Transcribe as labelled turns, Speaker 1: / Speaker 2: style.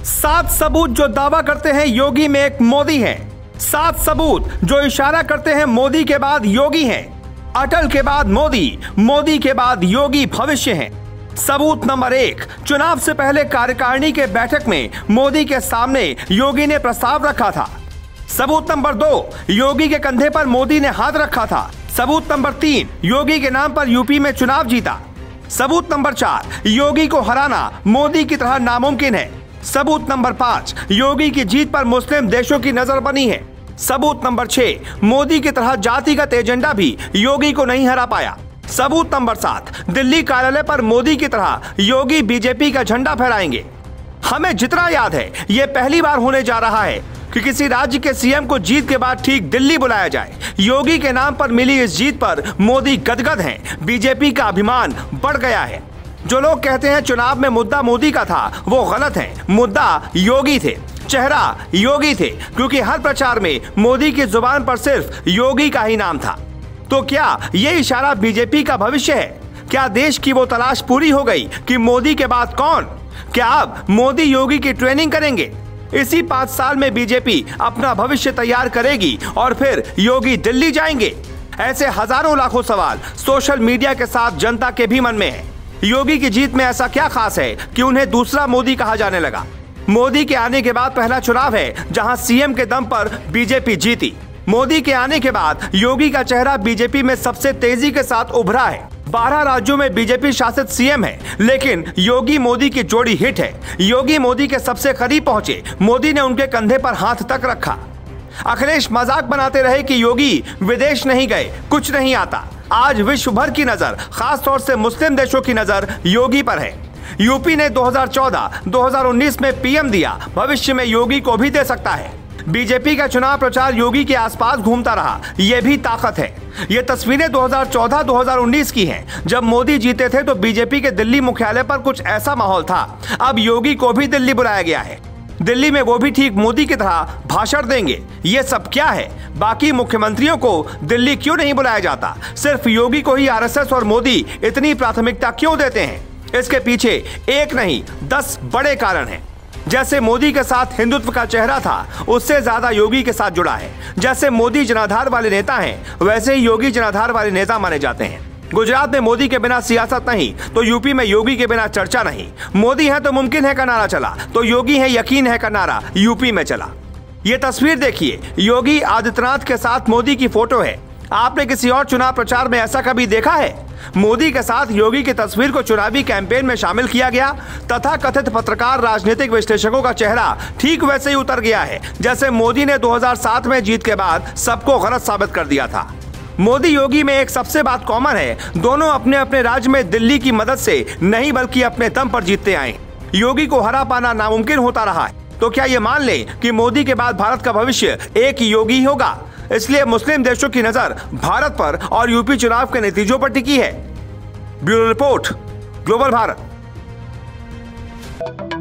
Speaker 1: 7 सबूत जो दावा करते हैं योगी में एक मोदी है। 7 सबूत जो इशारा करते हैं मोदी के बाद योगी हैं। अटल के बाद मोदी, मोदी के बाद योगी भविष्य हैं। सबूत नंबर 1, चुनाव से पहले कार्यकारिणी के बैठक में मोदी के सामने योगी ने प्रस्ताव रखा था। सबूत नंबर 2, योगी के कंधे पर मोदी ने हाथ रखा था। सबूत नंबर 3, योगी के नाम पर यूपी में चुनाव जीता। सबूत नंबर 4, योगी को हराना मोदी की तरह नामुमकिन है। सबूत नंबर 5, योगी की जीत पर मुस्लिम देशों की नजर बनी है। सबूत नंबर 6, मोदी की तरह जातिगत एजेंडा भी योगी को नहीं हरा पाया। सबूत नंबर 7, दिल्ली कार्यालय पर मोदी की तरह योगी बीजेपी का झंडा फहराएंगे। हमें जितना याद है, यह पहली बार होने जा रहा है कि किसी राज्य के सीएम को जीत के बाद ठीक दिल्ली बुलाया जाए। योगी के नाम पर मिली इस जीत पर मोदी गदगद हैं। बीजेपी का अभिमान बढ़ गया है। जो लोग कहते हैं चुनाव में मुद्दा मोदी का था, वो गलत है। मुद्दा योगी थे, चेहरा योगी थे, क्योंकि हर प्रचार में मोदी की जुबान पर सिर्फ योगी का ही नाम था। तो क्या ये इशारा बीजेपी का भविष्य है? क्या देश की वो तलाश पूरी हो गई कि मोदी के बाद कौन? क्या अब मोदी योगी की ट्रेनिंग करेंगे? इसी 5 साल में बीजेपी अपना भविष्य तैयार करेगी और फिर योगी दिल्ली जाएंगे? ऐसे हजारों लाखों सवाल सोशल मीडिया के साथ जनता के भी मन में है। योगी की जीत में ऐसा क्या खास है कि उन्हें दूसरा मोदी कहा जाने लगा? मोदी के आने के बाद पहला चुनाव है जहां सीएम के दम पर बीजेपी जीती। मोदी के आने के बाद योगी का चेहरा बीजेपी में सबसे तेजी के साथ उभरा है। 12 राज्यों में बीजेपी शासित सीएम है, लेकिन योगी मोदी की जोड़ी हिट है। योगी मोदी के सबसे करीब पहुंचे, मोदी ने उनके कंधे पर हाथ तक रखा। अखिलेश मजाक बनाते रहे कि योगी विदेश नहीं गए, कुछ नहीं आता। आज विश्व भर की नजर, खास तौर से मुस्लिम देशों की नजर योगी पर है। यूपी ने 2014-2019 में पीएम दिया, भविष्य में योगी को भी दे सकता है। बीजेपी का चुनाव प्रचार योगी के आसपास घूमता रहा, यह भी ताकत है। ये तस्वीरें 2014-2019 की हैं। जब मोदी जीते थे तो बीजेपी के दिल्ली मुख्यालय पर कुछ ऐसा माहौल था। अब योगी को भी दिल्ली बुलाया गया है। दिल्ली में वो भी ठीक मोदी की तरह भाषण देंगे। ये सब क्या है? बाकी मुख्यमंत्रियों को दिल्ली क्यों नहीं बुलाया जाता? सिर्फ योगी को ही आरएसएस और मोदी इतनी प्राथमिकता क्यों देते हैं? इसके पीछे एक नहीं 10 बड़े कारण हैं। जैसे मोदी के साथ हिंदुत्व का चेहरा था, उससे ज्यादा योगी के साथ जुड़ा है। जैसे मोदी जनाधार वाले नेता हैं, वैसे ही योगी जनाधार वाले नेता माने जाते हैं। गुजरात में मोदी के बिना सियासत नहीं, तो यूपी में योगी के बिना चर्चा नहीं। मोदी है तो मुमकिन है का नारा चला, तो योगी है यकीन है का नारा यूपी में चला। ये तस्वीर देखिए, योगी आदित्यनाथ के साथ मोदी की फोटो है। आपने किसी और चुनाव प्रचार में ऐसा कभी देखा है? मोदी के साथ योगी की तस्वीर को चुनावी कैंपेन में शामिल किया गया। तथा कथित पत्रकार, राजनीतिक विश्लेषकों का चेहरा ठीक वैसे ही उतर गया है जैसे मोदी ने 2007 में जीत के बाद सबको गलत साबित कर दिया था। मोदी योगी में एक सबसे बात कॉमन है, दोनों अपने अपने राज्य में दिल्ली की मदद से नहीं बल्कि अपने दम पर जीतते आए। योगी को हरा पाना नामुमकिन होता रहा है। तो क्या ये मान लें कि मोदी के बाद भारत का भविष्य एक योगी होगा? इसलिए मुस्लिम देशों की नजर भारत पर और यूपी चुनाव के नतीजों पर टिकी है। Bureau report, Global Bharat.